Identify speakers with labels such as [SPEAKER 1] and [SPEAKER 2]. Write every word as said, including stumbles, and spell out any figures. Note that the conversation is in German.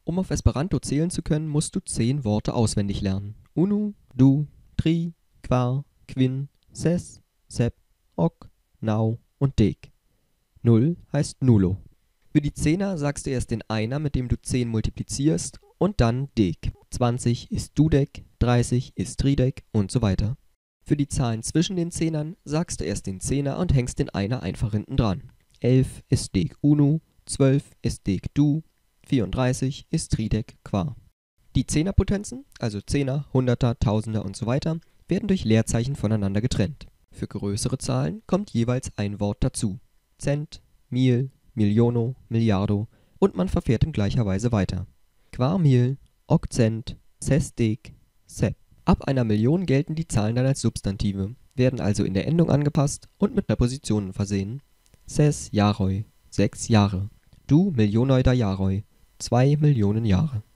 [SPEAKER 1] Um auf Esperanto zählen zu können, musst du zehn Worte auswendig lernen. Unu, du, tri, kvar, kvin, ses, sep, ok, nau und dek. Null heißt nullo. Für die Zehner sagst du erst den Einer, mit dem du zehn multiplizierst, und dann dek. zwanzig ist dudek, dreißig ist tridek und so weiter. Für die Zahlen zwischen den Zehnern sagst du erst den Zehner und hängst den Einer einfach hinten dran. elf ist dek unu, zwölf ist dek du, vierunddreißig ist tridek quar. Die Zehnerpotenzen, also Zehner, Hunderter, Tausender und so weiter, werden durch Leerzeichen voneinander getrennt. Für größere Zahlen kommt jeweils ein Wort dazu. Cent, Mil, Miliono, Milliardo und man verfährt in gleicher Weise weiter. Quarmil, Okzent, Sesdek, Sep. Ab einer Million gelten die Zahlen dann als Substantive, werden also in der Endung angepasst und mit Präpositionen versehen. Ses jaroj, sechs Jahre. Du Millionoider jaroj, zwei Millionen Jahre.